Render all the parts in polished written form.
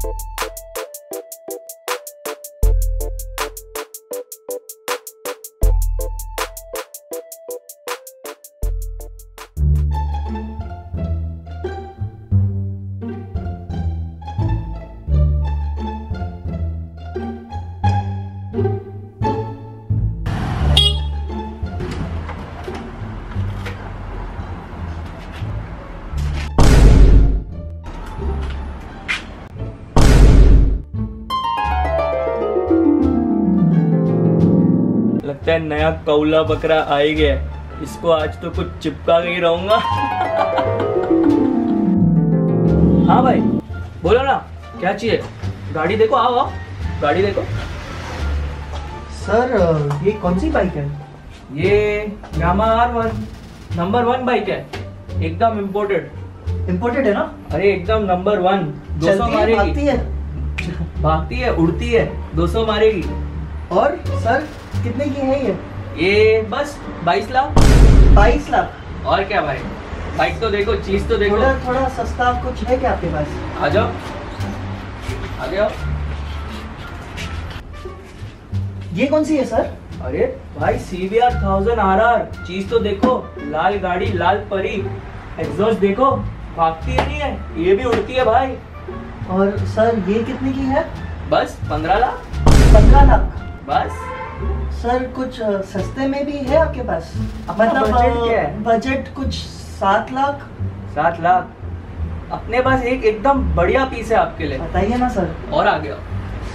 लगता है नया कौला बकरा आ ही गया, इसको आज तो कुछ चिपका के ही रहूंगा। हाँ भाई बोलो ना, क्या चाहिए? गाड़ी देखो, आओ आओ गाड़ी देखो। सर ये कौन सी बाइक है? ये यामाहा R1 नंबर 1 बाइक है, एकदम इम्पोर्टेड। इम्पोर्टेड है ना? अरे एकदम नंबर 1, 200 मारेगी। भागती है? भागती है, उड़ती है, 200 मारेगी। और सर कितने की है ये बस 22 लाख। 22 लाख? और क्या भाई, बाइक तो देखो, चीज तो देखो। थोड़ा सस्ता कुछ है क्या आपके पास? आ जाओ, आ जाओ। ये कौन सी है सर? अरे भाई CBR 1000 RR, चीज तो देखो, लाल गाड़ी, लाल परी, एग्जॉस्ट देखो, भागती है नहीं है, ये भी उड़ती है भाई। और सर ये कितने की है? बस 15 लाख। 15 लाख बस। सर कुछ सस्ते में भी है आपके पास? मतलब बजट क्या है? बजट कुछ 7 लाख। 7 लाख अपने पास एक एकदम बढ़िया पीस है आपके लिए, बताइए ना सर। और आ गया।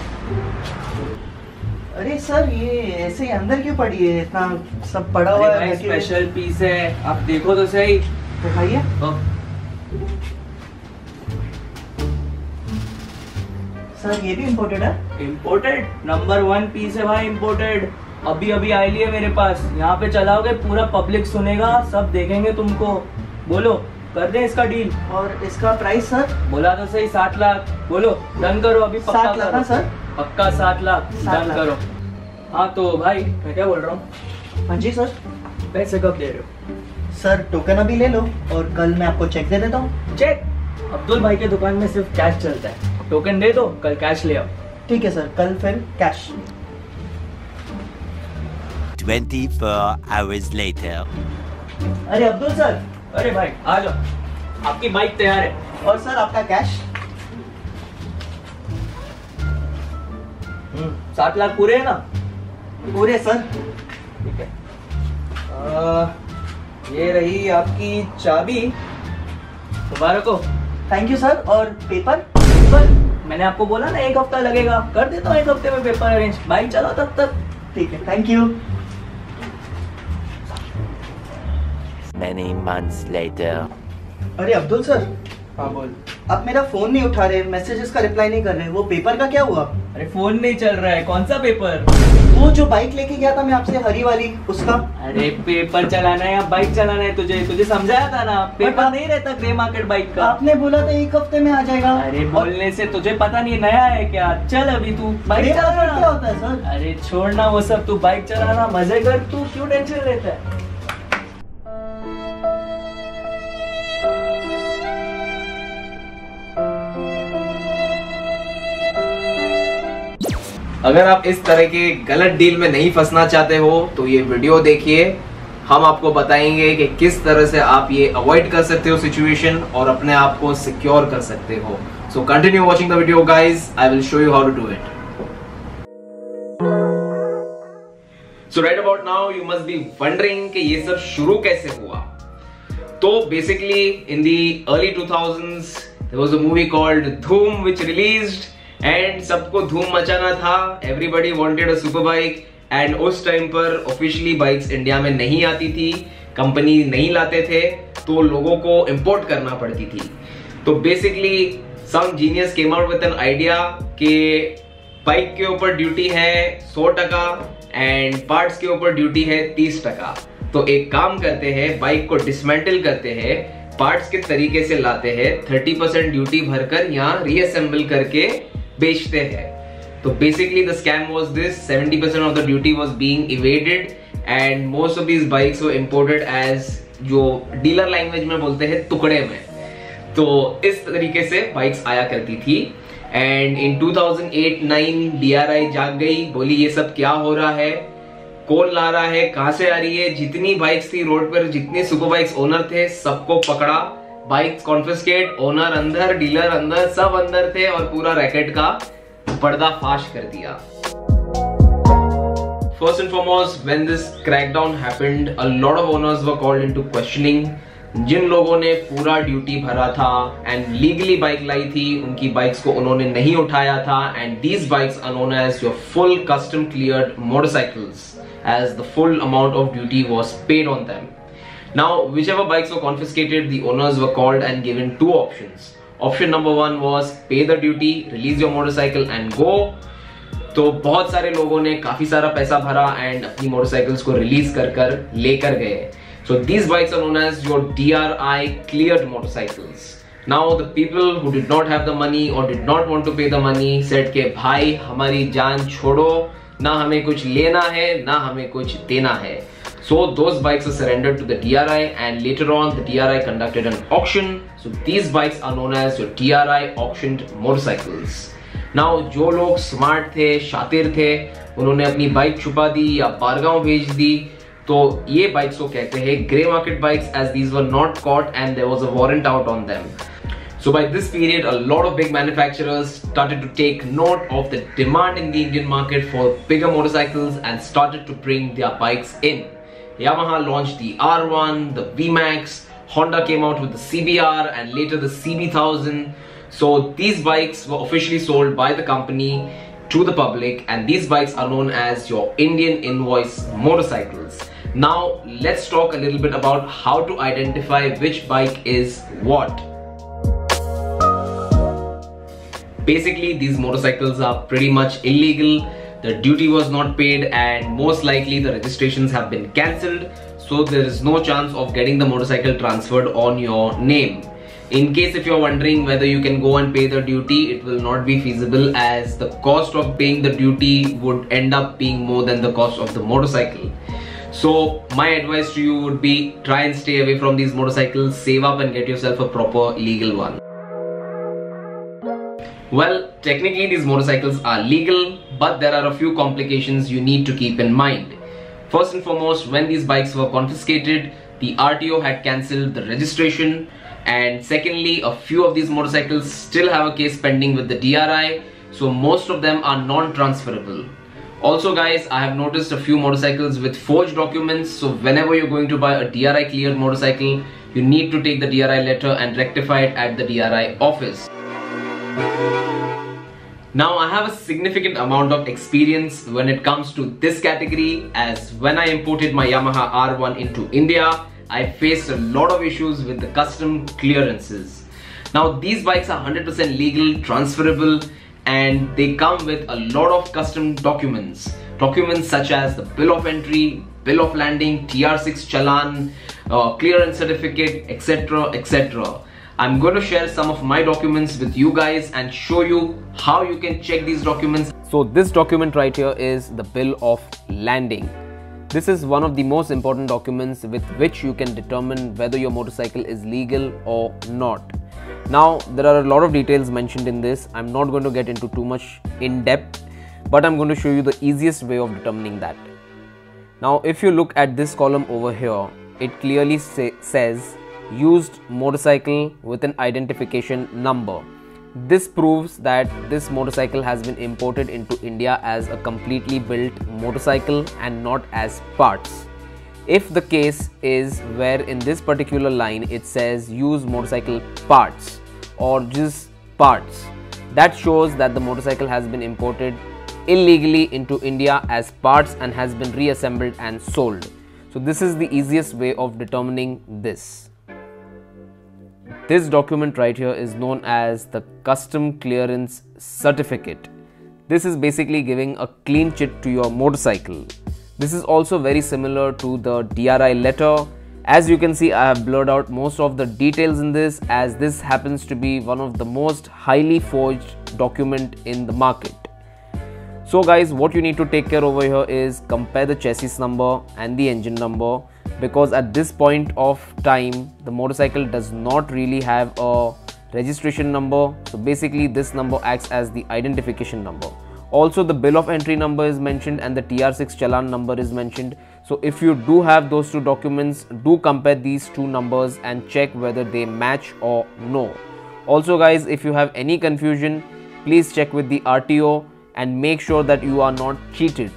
अरे सर ये ऐसे अंदर क्यों पड़ी है, इतना सब पड़ा हुआ है? स्पेशल पीस है, आप देखो तो सही। दिखाइए। सर ये भी इम्पोर्टेड है? इम्पोर्टेड नंबर 1 पीस है भाई, इम्पोर्टेड। अभी अभी आई है मेरे पास, यहाँ पे चलाओगे पूरा पब्लिक सुनेगा, सब देखेंगे तुमको। बोलो कर दें इसका डील? और इसका प्राइस सर? बोला तो सही 7 लाख। बोलो डन करो अभी, पक्का 7 लाख करो सर? पक्का 7 लाख डन करो। हाँ तो भाई मैं क्या बोल रहा हूँ? हाँ जी सर। पैसे कब दे रहे हो? सर टोकन अभी ले लो और कल मैं आपको चेक दे देता हूँ। चेक? अब्दुल भाई के दुकान में सिर्फ कैश चलता है, टोकन दे दो, कल कैश ले आओ। ठीक है सर, कल फिर कैश। 24 hours later. अरे अब्दुल सर। अरे भाई आ जाओ, आपकी बाइक तैयार है। और सर आपका कैश? 7 लाख पूरे है ना? पूरे सर। ठीक है, ये रही आपकी चाबी, मुबारक हो। Thank you sir. और पेपर? पेपर मैंने आपको बोला ना 1 हफ्ता लगेगा, कर देता हूँ 1 हफ्ते में पेपर अरेंज। बाइक चलाओ तब तक। ठीक है, thank you. Many months later. अरे अब्दुल सर। हाँ बोल। आप मेरा फोन नहीं उठा रहे, मैसेजेस का रिप्लाई नहीं कर रहे, वो पेपर का क्या हुआ? अरे फोन नहीं चल रहा है। कौन सा पेपर? वो जो बाइक लेके गया था मैं आपसे, हरी वाली, उसका। अरे पेपर चलाना है या बाइक चलाना है? तुझे समझाया था ना, पेपर नहीं रहता ग्रे मार्केट बाइक का। आपने बोला था 1 हफ्ते में आ जाएगा। अरे बोलने से तुझे पता नहीं नया है क्या? चल अभी तू बाइक क्या चलाना। होता है सर? अरे छोड़ना वो सब, तू बाइक चलाना, मजे कर, तू क्यों टेंशन लेता है? अगर आप इस तरह के गलत डील में नहीं फंसना चाहते हो तो ये वीडियो देखिए, हम आपको बताएंगे कि किस तरह से आप ये अवॉइड कर सकते हो सिचुएशन और अपने आप को सिक्योर कर सकते हो। So continue watching the video guys, I will show you how to do it. So right about now you must be wondering कि ये सब शुरू कैसे हुआ। तो basically in the early 2000s there was a movie called Dhoom which released and सबको धूम मचाना था, everybody wanted a super bike. And उस टाइम पर ऑफिशियली बाइक्स इंडिया में नहीं आती थी, कंपनी नहीं लाते थे, तो लोगों को इंपोर्ट करना पड़ती थी। तो basically some genius came out with an idea कि बाइक के ऊपर ड्यूटी है 100% एंड पार्ट्स के ऊपर ड्यूटी है 30%। तो एक काम करते हैं, बाइक को डिसमेंटल करते हैं, पार्ट्स के तरीके से लाते हैं, 30% ड्यूटी भरकर यहाँ रीअसेंबल करके बेचते हैं। तो basically the scam was this, 70% off the duty was being evaded and most of these bikes were imported as, जो डीलर लैंग्वेज में बोलते हैं, टुकड़े में। तो इस तरीके से बाइक्स आया करती थी। एंड इन 2008-9 DRI जाग गई, बोली ये सब क्या हो रहा है, कौन ला रहा है, कहां से आ रही है। जितनी बाइक्स थी रोड पर, जितने सुपर बाइक्स ओनर थे, सबको पकड़ा, बाइक्स कॉन्फिस्केट, ओनर अंदर, डीलर अंदर, सब अंदर थे और पूरा रैकेट का पर्दाफाश कर दिया। First and foremost, when this crackdown happened, a lot of owners were called into questioning. जिन लोगों ने पूरा ड्यूटी भरा था एंड लीगली बाइक लाई थी, उनकी बाइक्स को उन्होंने नहीं उठाया था, and these bikes are known as your full custom cleared motorcycles, as the full amount of duty was paid on them. Now, whichever bikes were confiscated, the owners were called and given two options. Option number one was pay the duty, release your motorcycle and go. तो बहुत सारे लोगों ने काफी सारा पैसा भरा and अपनी मोटरसाइकिल्स को रिलीज कर लेकर गए। So these bikes are known as your DRI cleared motorcycles. Now the people who did not have the money or did not want to pay the money said के भाई हमारी जान छोड़ो, ना हमें कुछ लेना है ना हमें कुछ देना है। So those bikes are surrendered to the DRI and later on the DRI conducted an auction. So these bikes are known as your DRI auctioned motorcycles. Now जो लोग स्मार्ट थे, शातिर थे, उन्होंने अपनी बाइक छुपा दी या बारगांव भेज दी, तो ये बाइक्स को कहते हैं grey market bikes, as these were not caught and there was a warrant out on them. So by this period, a lot of big manufacturers started to take note of the demand in the Indian market for bigger motorcycles and started to bring their bikes in. Yamaha launched the R1, the VMAX, Honda came out with the CBR and later the CB1000. So these bikes were officially sold by the company to the public, and these bikes are known as your Indian invoice motorcycles. Now let's talk a little bit about how to identify which bike is what. Basically, these motorcycles are pretty much illegal. The duty was not paid and most likely the registrations have been cancelled. So there is no chance of getting the motorcycle transferred on your name. In case if you're wondering whether you can go and pay the duty, it will not be feasible as the cost of paying the duty would end up being more than the cost of the motorcycle. So my advice to you would be try and stay away from these motorcycles, save up and get yourself a proper legal one. Well, technically these motorcycles are legal, but there are a few complications you need to keep in mind. First and foremost, when these bikes were confiscated, the RTO had cancelled the registration. And secondly, a few of these motorcycles still have a case pending with the DRI, so most of them are non-transferable. Also guys, I have noticed a few motorcycles with forged documents, so whenever you're going to buy a DRI cleared motorcycle, you need to take the DRI letter and rectify it at the DRI office. Now I have a significant amount of experience when it comes to this category, as when I imported my Yamaha R1 into India, I faced a lot of issues with the custom clearances. Now these bikes are 100% legal, transferable, and they come with a lot of custom documents. Documents such as the bill of entry, bill of landing, TR6 challan, clearance certificate, etc, etc. I'm going to share some of my documents with you guys and show you how you can check these documents. So this document right here is the bill of landing. This is one of the most important documents with which you can determine whether your motorcycle is legal or not. Now there are a lot of details mentioned in this. I'm not going to get into too much in depth, but I'm going to show you the easiest way of determining that. Now if you look at this column over here, it clearly says used motorcycle with an identification number. This proves that this motorcycle has been imported into India as a completely built motorcycle and not as parts. If the case is where in this particular line it says use motorcycle parts or just parts, that shows that the motorcycle has been imported illegally into India as parts and has been reassembled and sold. So this is the easiest way of determining this. This document right here is known as the Custom Clearance Certificate. This is basically giving a clean chit to your motorcycle. This is also very similar to the DRI letter. As you can see, I have blurred out most of the details in this, as this happens to be one of the most highly forged document in the market. So guys, what you need to take care over here is compare the chassis number and the engine number, because at this point of time the motorcycle does not really have a registration number. So basically this number acts as the identification number. Also the bill of entry number is mentioned and the TR6 challan number is mentioned. So if you do have those two documents, do compare these two numbers and check whether they match or no. Also guys, if you have any confusion, please check with the RTO and make sure that you are not cheated.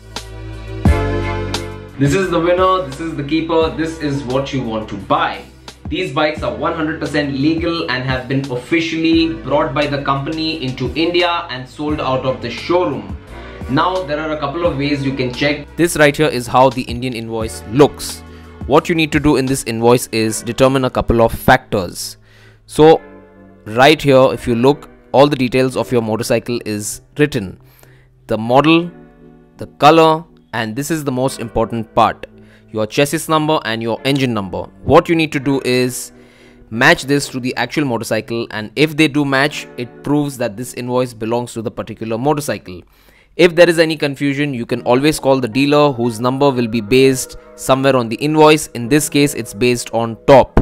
This is the winner, this is the keeper, this is what you want to buy. These bikes are 100% legal and have been officially brought by the company into India and sold out of the showroom. Now there are a couple of ways you can check. This right here is how the Indian invoice looks. What you need to do in this invoice is determine a couple of factors. So right here, if you look, all the details of your motorcycle is written. The model, the color, and this is the most important part, your chassis number and your engine number. What you need to do is match this to the actual motorcycle, and if they do match, it proves that this invoice belongs to the particular motorcycle. If there is any confusion, you can always call the dealer whose number will be based somewhere on the invoice. In this case, it's based on top.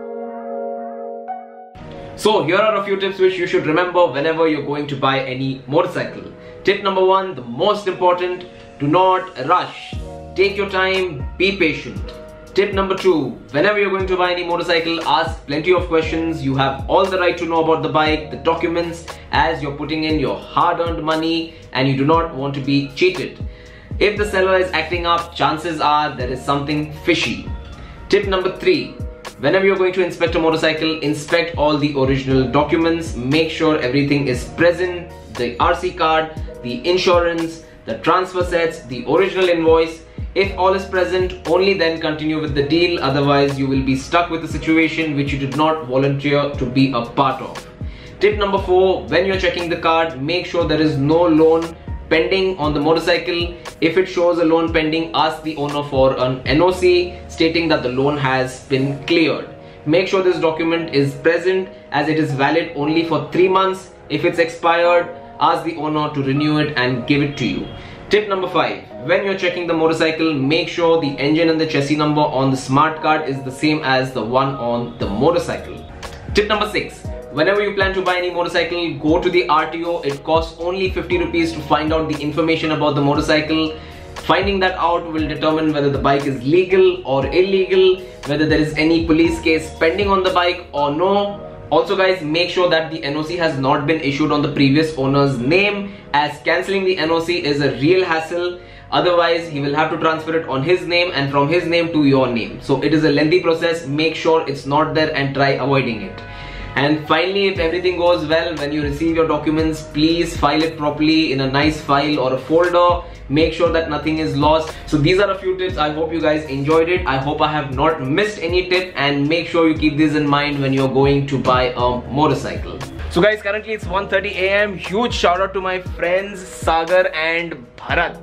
So here are a few tips which you should remember whenever you're going to buy any motorcycle. Tip number 1, the most important, do not rush. Take your time, be patient. Tip number 2, whenever you're going to buy any motorcycle, ask plenty of questions. You have all the right to know about the bike, the documents, as you're putting in your hard-earned money and you do not want to be cheated. If the seller is acting up, chances are there is something fishy. Tip number 3, whenever you're going to inspect a motorcycle, inspect all the original documents. Make sure everything is present, the RC card, the insurance, the transfer sets, the original invoice. If all is present, only then continue with the deal. Otherwise, you will be stuck with a situation which you did not volunteer to be a part of. Tip number 4, when you're checking the card, make sure there is no loan pending on the motorcycle. If it shows a loan pending, ask the owner for an NOC stating that the loan has been cleared. Make sure this document is present as it is valid only for 3 months. If it's expired, ask the owner to renew it and give it to you. Tip number 5, when you're checking the motorcycle, make sure the engine and the chassis number on the smart card is the same as the one on the motorcycle. Tip number 6, whenever you plan to buy any motorcycle, go to the RTO. It costs only 50 rupees to find out the information about the motorcycle. Finding that out will determine whether the bike is legal or illegal, whether there is any police case pending on the bike or no. Also guys, make sure that the NOC has not been issued on the previous owner's name, as cancelling the NOC is a real hassle. Otherwise, he will have to transfer it on his name and from his name to your name. So it is a lengthy process. Make sure it's not there and try avoiding it. And finally, if everything goes well, when you receive your documents, please file it properly in a nice file or a folder. Make sure that nothing is lost. So these are a few tips. I hope you guys enjoyed it. I hope I have not missed any tip, and make sure you keep this in mind when you're going to buy a motorcycle. So guys, currently it's 1:30 AM. Huge shout out to my friends Sagar and Bharat.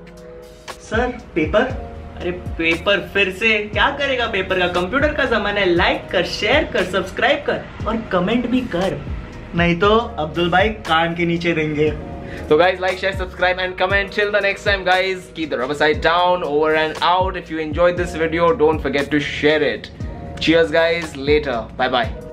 Sir paper, अरे paper फिर से क्या करेगा? Paper का computer का जमाना है. Like कर, शेयर कर, सब्सक्राइब कर और कमेंट भी कर, नहीं तो अब्दुल भाई कान के नीचे देंगे. So guys, like, share, subscribe and comment. Till the next time guys, keep the rubber side down. Over and out. If you enjoyed this video, don't forget to share it. Cheers guys, later, bye bye.